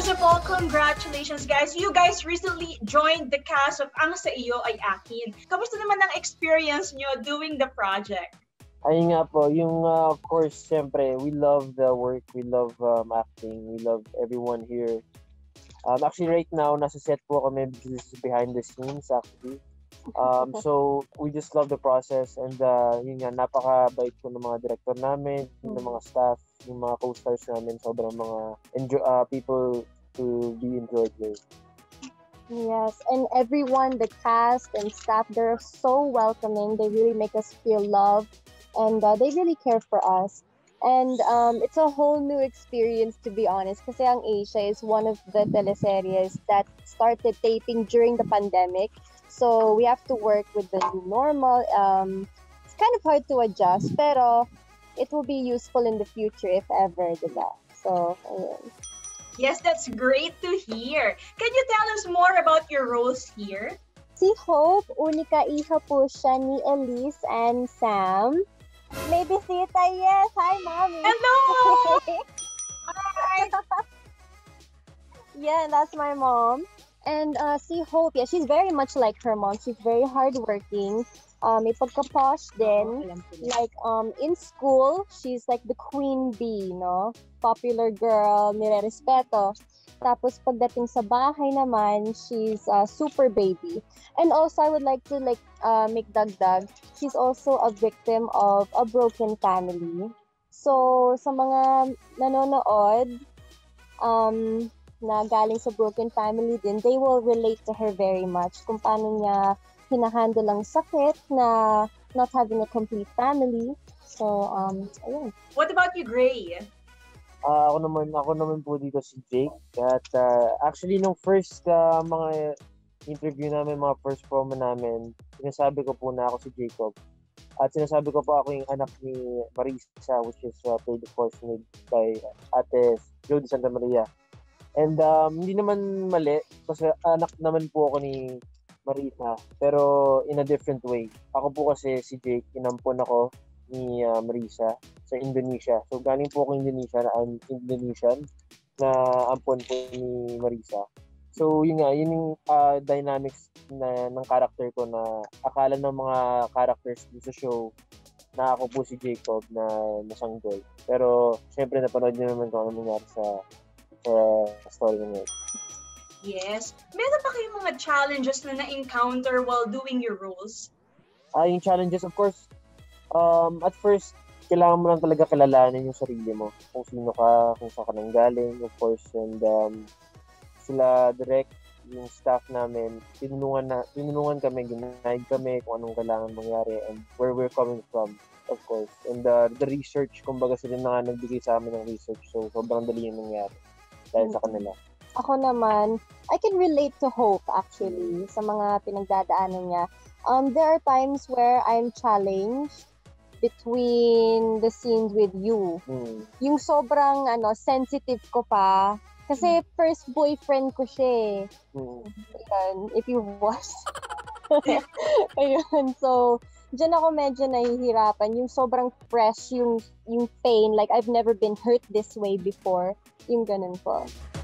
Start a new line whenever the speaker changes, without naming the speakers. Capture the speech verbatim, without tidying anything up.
First of all, congratulations guys. You guys recently joined the cast of Ang Sa Iyo Ay Akin. Kamusta naman ang experience nyo doing the project?
Ayun nga po, yung uh, of course, syempre, we love the work, we love um, acting, we love everyone here. Um, actually, right now, nasa set po kami because this is behind the scenes actually. Um, so, we just love the process and uh, yun nga, napaka-bait po ng mga director namin, ng mga staff, yung mga co-stars namin, sobrang mga enjoy, uh, people to be enjoyed with.
Yes, and everyone, the cast and staff, they're so welcoming. They really make us feel loved, and uh, they really care for us. And um, it's a whole new experience, to be honest, kasi ang Asia is one of the teleseries that started taping during the pandemic. So we have to work with the new normal. Um, it's kind of hard to adjust, pero it will be useful in the future if ever, diba? So, ayun.
Yes, that's great to hear. Can you tell us more about your roles here?
Si Hope, unika iha po siya ni Elise and Sam. May bisita, yes. Hi, Mommy.
Hello!
Hi! Yeah, that's my mom. And uh, si Hope, yeah, she's very much like her mom. She's very hardworking. Um, may pagka-posh din. Like, um, in school, she's like the queen bee, no? Popular girl, nire-respeto. Tapos pagdating sa bahay naman, she's a super baby. And also, I would like to like uh, make dagdag. She's also a victim of a broken family. So, sa mga nanonood, um, na galing sa broken family din, they will relate to her very much. Kung paano niya hinahandle ang sakit na not having a complete family. So, um, ayun.
What about you, Grae?
Uh, ako naman, ako naman po dito si Jake. At uh, actually, nung first uh, mga interview namin, mga first promo namin, sinasabi ko po na ako si Jacob. At sinasabi ko po ako yung anak ni Marisa, which is uh, played of course by Ate Jody Santa Maria. And um, hindi naman mali, kasi anak naman po ako ni Marisa, pero in a different way. Ako po kasi si Jake, inampon ako ni uh, Marisa sa Indonesia. So galing po ako Indonesia, I'm Indonesian, na ampon po ni Marisa. So yun nga, yun yung uh, dynamics na, ng character ko na akala ng mga characters sa show na ako po si Jacob na nasanggol. Pero syempre napanood niyo naman kung ano nangyari sa Uh, story ng ngayon.
Yes. Meron pa kayong mga challenges na na-encounter while doing your roles?
Ah, yung challenges, of course, um, at first, kailangan mo lang talaga kilalanin yung sarili mo. Kung sino ka, kung saan ka nang galing, of course, and um, sila direct, yung staff namin, tinulungan, na, tinulungan kami, ginaid kami kung anong kailangan mangyari and where we're coming from, of course. And uh, the research, kumbaga sila na nga nagbigay sa amin ng research, so sobrang dali yung nangyari. Dahil sa kanila.
Ako naman, I can relate to Hope actually sa mga pinagdadaanan niya. Um, there are times where I'm challenged between the scenes with you. Hmm. Yung sobrang ano sensitive ko pa. Kasi first boyfriend ko siya eh. Hmm. Ayun, if you watch. Ayun, so diyan ako medyo nahihirapan. Yung sobrang fresh, yung, yung pain. Like, I've never been hurt this way before. Yung ganun po.